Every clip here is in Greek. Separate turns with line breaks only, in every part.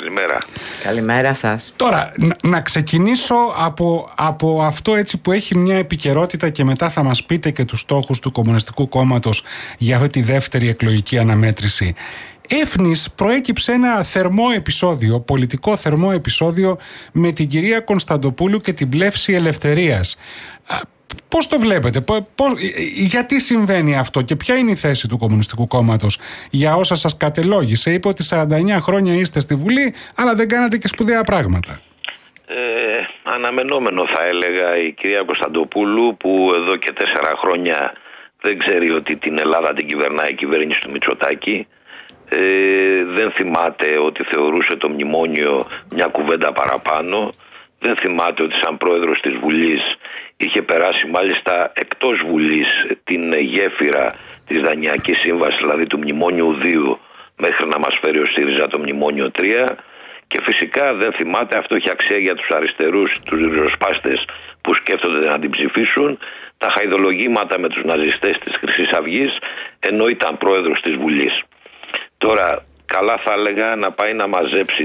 Καλημέρα.
Καλημέρα σας.
Τώρα, να ξεκινήσω από αυτό έτσι που έχει μια επικαιρότητα και μετά θα μας πείτε και τους στόχους του Κομμουνιστικού Κόμματος για αυτή τη δεύτερη εκλογική αναμέτρηση. Έφνης προέκυψε ένα θερμό επεισόδιο, πολιτικό θερμό επεισόδιο με την κυρία Κωνσταντοπούλου και την Πλεύση Ελευθερίας. Πώς το βλέπετε, γιατί συμβαίνει αυτό και ποια είναι η θέση του Κομμουνιστικού Κόμματος για όσα σας κατελόγησε? Είπε ότι 49 χρόνια είστε στη Βουλή, αλλά δεν κάνατε και σπουδαία πράγματα.
Αναμενόμενο θα έλεγα η κυρία Κωνσταντοπούλου, που εδώ και 4 χρόνια δεν ξέρει ότι την Ελλάδα την κυβερνάει η κυβέρνηση του Μητσοτάκη. Δεν θυμάται ότι θεωρούσε το μνημόνιο μια κουβέντα παραπάνω. Δεν θυμάται ότι σαν πρόεδρος της Βουλής είχε περάσει μάλιστα εκτός Βουλής την γέφυρα της Δανειακής Σύμβασης, δηλαδή του Μνημόνιου 2, μέχρι να μας φέρει ο ΣΥΡΙΖΑ το Μνημόνιο 3. Και φυσικά δεν θυμάται, αυτό έχει αξία για τους αριστερούς, τους ριζοσπάστες που σκέφτονται να την ψηφίσουν, τα χαϊδολογήματα με τους ναζιστές της Χρυσής Αυγής, ενώ ήταν πρόεδρος της Βουλής. Τώρα, καλά θα έλεγα να πάει να μαζέψει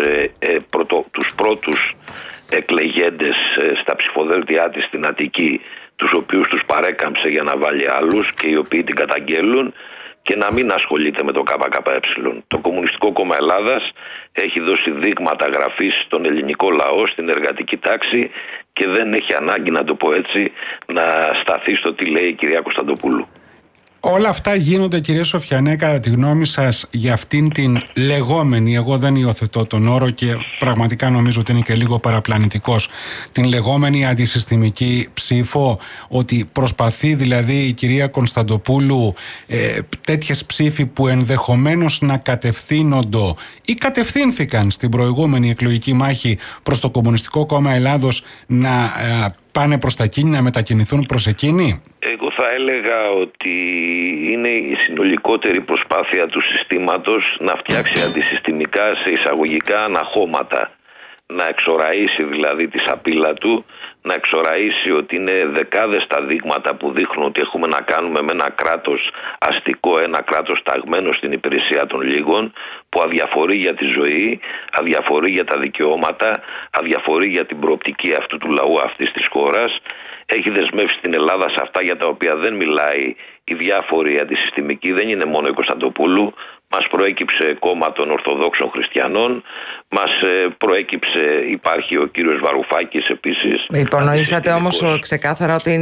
τους πρώτους εκλεγέντες στα ψηφοδέλτια της στην Αττική, τους οποίους τους παρέκαμψε για να βάλει άλλους και οι οποίοι την καταγγέλουν, και να μην ασχολείται με το ΚΚΕ. Το Κομμουνιστικό Κόμμα Ελλάδας έχει δώσει δείγματα γραφής στον ελληνικό λαό, στην εργατική τάξη, και δεν έχει ανάγκη, να το πω έτσι, να σταθεί στο τι λέει η κυρία Κωνσταντοπούλου.
Όλα αυτά γίνονται, κύριε Σοφιανέ, κατά τη γνώμη σας, για αυτήν την λεγόμενη, εγώ δεν υιοθετώ τον όρο και πραγματικά νομίζω ότι είναι και λίγο παραπλανητικός, την λεγόμενη αντισυστημική ψήφο, ότι προσπαθεί δηλαδή η κυρία Κωνσταντοπούλου τέτοιες ψήφοι που ενδεχομένως να κατευθύνονται ή κατευθύνθηκαν στην προηγούμενη εκλογική μάχη προς το Κομμουνιστικό Κόμμα Ελλάδος να πάνε προς τα εκείνη, να μετακινηθούν προς εκείνη?
Εγώ θα έλεγα ότι είναι η συνολικότερη προσπάθεια του συστήματος να φτιάξει αντισυστημικά, σε εισαγωγικά, αναχώματα. Να εξοραίσει δηλαδή τη σαπίλα του, να εξοραίσει ότι είναι δεκάδες τα δείγματα που δείχνουν ότι έχουμε να κάνουμε με ένα κράτος αστικό, ένα κράτος ταγμένο στην υπηρεσία των λίγων, που αδιαφορεί για τη ζωή, αδιαφορεί για τα δικαιώματα, αδιαφορεί για την προοπτική αυτού του λαού, αυτής της χώρας. Έχει δεσμεύσει την Ελλάδα σε αυτά για τα οποία δεν μιλάει η διάφορη αντισυστημική. Δεν είναι μόνο η Κωνσταντοπούλου. Μας προέκυψε κόμμα των Ορθοδόξων Χριστιανών. Μας προέκυψε, υπάρχει ο κύριος Βαρουφάκης επίσης.
Υπονοήσατε όμως ξεκάθαρα ότι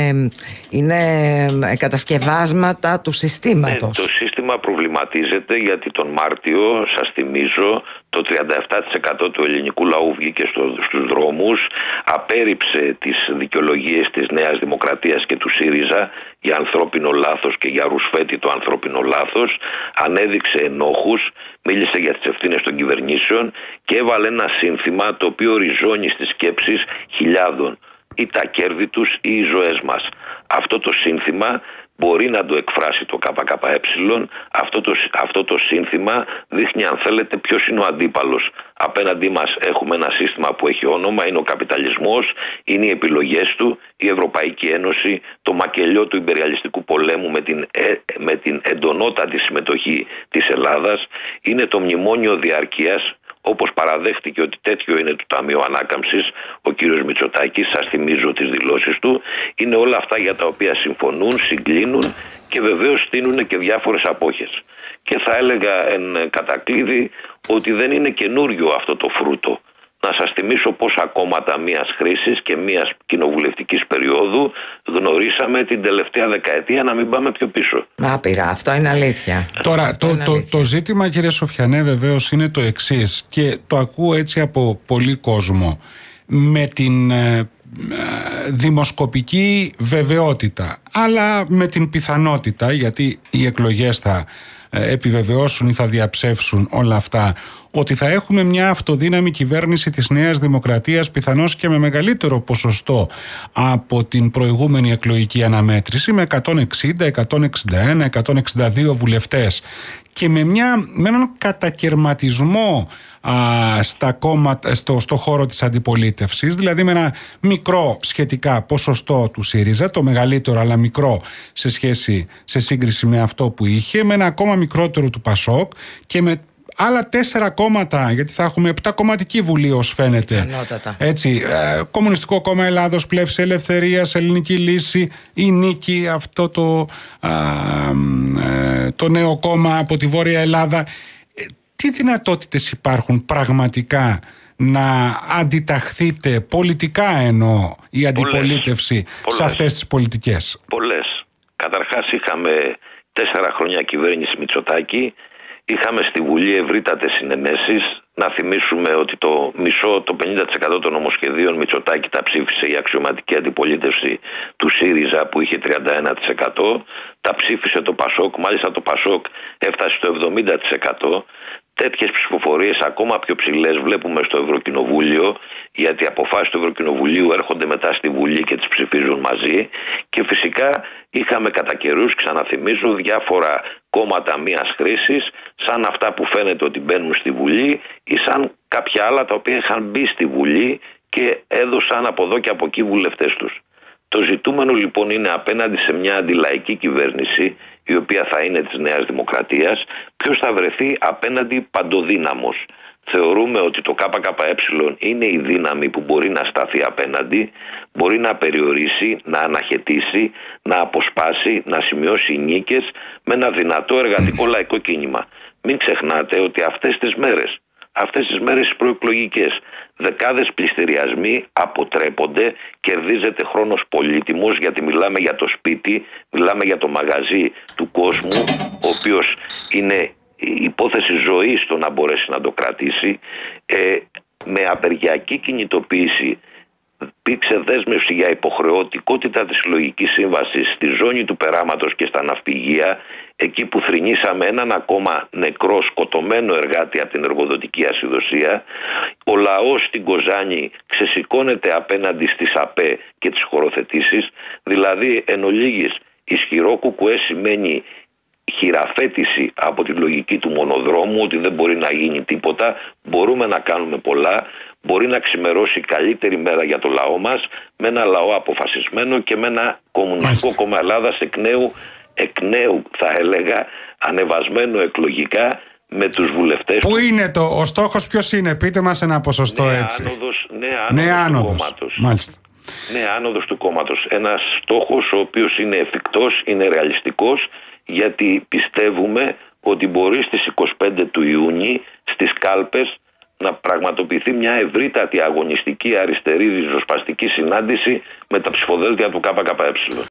είναι κατασκευάσματα του συστήματος.
Το σύστημα προβληματίζεται γιατί τον Μάρτιο, σας θυμίζω, το 37% του ελληνικού λαού βγήκε στους δρόμους, απέρριψε τις δικαιολογίες της Νέας Δημοκρατίας και του ΣΥΡΙΖΑ για ανθρώπινο λάθος και για ρουσφέτη το ανθρώπινο λάθος, ανέδειξε ενόχους, μίλησε για τις ευθύνες των κυβερνήσεων και έβαλε ένα σύνθημα το οποίο ριζώνει στις σκέψεις χιλιάδων, ή τα κέρδη τους ή οι ζωές μας. Αυτό το σύνθημα μπορεί να το εκφράσει το ΚΚΕ. Αυτό το σύνθημα δείχνει, αν θέλετε, ποιος είναι ο αντίπαλος. Απέναντί μας έχουμε ένα σύστημα που έχει όνομα, είναι ο καπιταλισμός, είναι οι επιλογές του, η Ευρωπαϊκή Ένωση, το μακελιό του ιμπεριαλιστικού πολέμου με την εντονότατη συμμετοχή της Ελλάδας, είναι το μνημόνιο διαρκείας, όπως παραδέχτηκε ότι τέτοιο είναι το Ταμείο Ανάκαμψης ο κύριος Μητσοτάκης, σας θυμίζω τις δηλώσεις του. Είναι όλα αυτά για τα οποία συμφωνούν, συγκλίνουν και βεβαίως στείνουν και διάφορες απόχες. Και θα έλεγα εν κατακλείδη ότι δεν είναι καινούριο αυτό το φρούτο. Να σας θυμίσω πόσα κόμματα μιας χρήσης και μιας κοινοβουλευτικής περίοδου γνωρίσαμε την τελευταία δεκαετία, να μην πάμε πιο πίσω.
Άπειρα, αυτό είναι αλήθεια.
Τώρα, το ζήτημα, κύριε Σοφιανέ, βεβαίως είναι το εξής, και το ακούω έτσι από πολύ κόσμο. Με την δημοσκοπική βεβαιότητα, αλλά με την πιθανότητα, γιατί οι εκλογές θα επιβεβαιώσουν ή θα διαψεύσουν όλα αυτά, ότι θα έχουμε μια αυτοδύναμη κυβέρνηση της Νέας Δημοκρατίας, πιθανώς και με μεγαλύτερο ποσοστό από την προηγούμενη εκλογική αναμέτρηση, με 160, 161, 162 βουλευτές, και με έναν κατακερματισμό στο χώρο της αντιπολίτευσης, δηλαδή με ένα μικρό σχετικά ποσοστό του ΣΥΡΙΖΑ, το μεγαλύτερο αλλά μικρό σε σύγκριση με αυτό που είχε, με ένα ακόμα μικρότερο του ΠΑΣΟΚ και με άλλα 4 κόμματα, γιατί θα έχουμε 7κομματική βουλή ως φαίνεται. Έτσι, Κομμουνιστικό Κόμμα Ελλάδος, Πλεύση Ελευθερίας, Ελληνική Λύση, η Νίκη, αυτό το νέο κόμμα από τη Βόρεια Ελλάδα. Τι δυνατότητες υπάρχουν πραγματικά να αντιταχθείτε πολιτικά, εννοώ, η αντιπολίτευση σε αυτές τις πολιτικές?
Πολλές. Καταρχάς είχαμε 4 χρόνια κυβέρνηση Μητσοτάκη, είχαμε στη Βουλή ευρύτατες συνενέσεις. Να θυμίσουμε ότι το 50% των νομοσχεδίων Μητσοτάκη τα ψήφισε η αξιωματική αντιπολίτευση του ΣΥΡΙΖΑ που είχε 31%. Τα ψήφισε το ΠΑΣΟΚ, μάλιστα το ΠΑΣΟΚ έφτασε στο 70%. Τέτοιες ψηφοφορίες ακόμα πιο ψηλές βλέπουμε στο Ευρωκοινοβούλιο, γιατί οι αποφάσεις του Ευρωκοινοβουλίου έρχονται μετά στη Βουλή και τις ψηφίζουν μαζί. Και φυσικά είχαμε κατά καιρούς, ξαναθυμίζω, διάφορα κόμματα μίας χρήσης, σαν αυτά που φαίνεται ότι μπαίνουν στη Βουλή ή σαν κάποια άλλα τα οποία είχαν μπει στη Βουλή και έδωσαν από εδώ και από εκεί βουλευτές τους. Το ζητούμενο λοιπόν είναι απέναντι σε μια αντιλαϊκή κυβέρνηση, η οποία θα είναι της Νέας Δημοκρατίας, ποιος θα βρεθεί απέναντι παντοδύναμος. Θεωρούμε ότι το ΚΚΕ είναι η δύναμη που μπορεί να σταθεί απέναντι, μπορεί να περιορίσει, να αναχαιτήσει, να αποσπάσει, να σημειώσει νίκες με ένα δυνατό εργατικό λαϊκό κίνημα. Μην ξεχνάτε ότι αυτές τις μέρες προεκλογικές, δεκάδες πληστηριασμοί αποτρέπονται, κερδίζεται χρόνος πολύτιμος, γιατί μιλάμε για το σπίτι, μιλάμε για το μαγαζί του κόσμου, ο οποίος είναι υπόθεση ζωής το να μπορέσει να το κρατήσει. Με απεργιακή κινητοποίηση υπήρξε δέσμευση για υποχρεωτικότητα της συλλογικής σύμβασης στη ζώνη του περάματος και στα ναυπηγεία, εκεί που θρηνήσαμε έναν ακόμα νεκρό σκοτωμένο εργάτη από την εργοδοτική ασυδοσία. Ο λαός στην Κοζάνη ξεσηκώνεται απέναντι στις ΑΠΕ και τις χωροθετήσεις, δηλαδή εν ολίγης ισχυρό κουκουέ σημαίνει χειραφέτηση από τη λογική του μονοδρόμου, ότι δεν μπορεί να γίνει τίποτα, μπορούμε να κάνουμε πολλά, μπορεί να ξημερώσει καλύτερη μέρα για το λαό μας, με ένα λαό αποφασισμένο και με ένα Κομμουνιστικό Κόμμα Ελλάδας εκ νέου θα έλεγα, ανεβασμένο εκλογικά με τους βουλευτές.
Πού είναι ο στόχος, ποιος είναι, πείτε μας ένα ποσοστό έτσι.
Νέα άνοδος του κόμματος.
Μάλιστα.
Νέα άνοδος του κόμματος. Ένας στόχος ο οποίος είναι εφικτός, είναι ρεαλιστικός, γιατί πιστεύουμε ότι μπορεί στις 25 του Ιούνιου στις κάλπες να πραγματοποιηθεί μια ευρύτατη αγωνιστική αριστερή ριζοσπαστική συνάντηση με τα ψηφοδέλτια του ΚΚΕ.